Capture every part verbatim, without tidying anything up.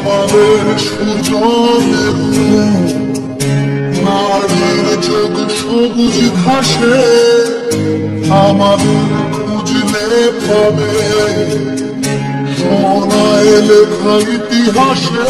আমাদের সুজনের নারীর চোখ সবুজ ঘাসে আমাদের খুঁজলে পাবে সোনায় লেখা ইতিহাসে।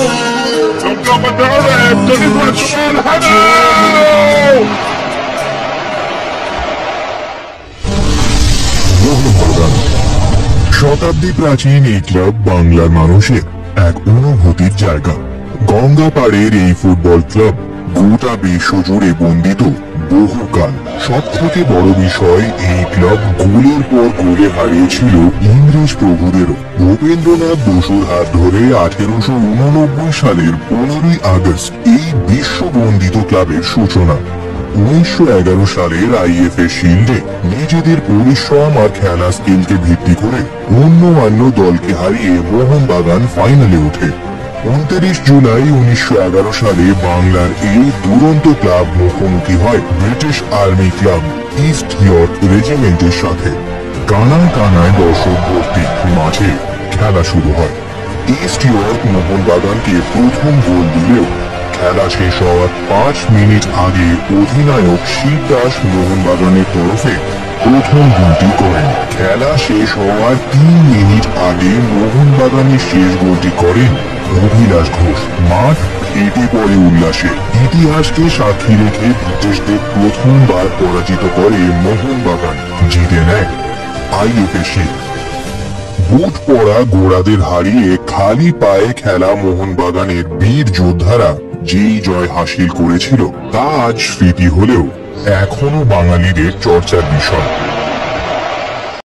শতাব্দী প্রাচীন এই ক্লাব বাংলার মানুষের এক অনুভূতির জায়গা। গঙ্গা পাড়ের এই ফুটবল ক্লাব গোটা বিশ্ব জুড়ে বন্দিত বহুকাল। সব থেকে বড় বিষয়, এই ক্লাব গোলের পর গোলে হারিয়েছিল ইংরেজ প্রভুদেরও। ভূপেন্দ্রনাথ বসুর হাত ধরে আঠেরোশো উননব্বই সালের পনেরোই আগস্ট এই বিশ্ব বন্দিত ক্লাবের সূচনা। উনিশশো এগারো সালের আইএফএ শিল্ডে নিজেদের পরিশ্রম আর খেলা স্কিলকে ভিত্তি করে অন্যান্য দলকে হারিয়ে মোহনবাগান ফাইনালে ওঠে। উনত্রিশ জুলাই উনিশশো এগারো সালে বাংলার এই দুরন্ত ক্লাব মুখোমুখি হয় British army club East York রেজিমেন্টের সাথে। কানায় কানায় দর্শক ভর্তি মাঠে খেলা শুরু হয়। ইস্ট ইয়র্ক মোহনবাগানকে প্রথম গোল দিলেও খেলা শেষ হওয়ার পাঁচ মিনিট আগে অধিনায়ক শিবদাস মোহনবাগানের তরফে প্রথম গোলটি করেন। খেলা শেষ হওয়ার তিন মিনিট আগে মোহনবাগানের শেষ গোলটি করেন অভিলাষ ঘোষ। মাঠ ফেটে পড়ে উল্লাসে। ইতিহাসকে সাক্ষী রেখে ব্রিটিশদের প্রথমবার পরাজিত করে মোহনবাগান, জিতে নেয় আইএফএ শিল্ড। বুট পড়া গোড়াদের হারিয়ে খালি পায়ে খেলা মোহনবাগানের বীর যোদ্ধারা যেই জয় হাসিল করেছিল তা আজ স্মৃতি হলেও এখনো বাঙালিদের চর্চার বিষয়।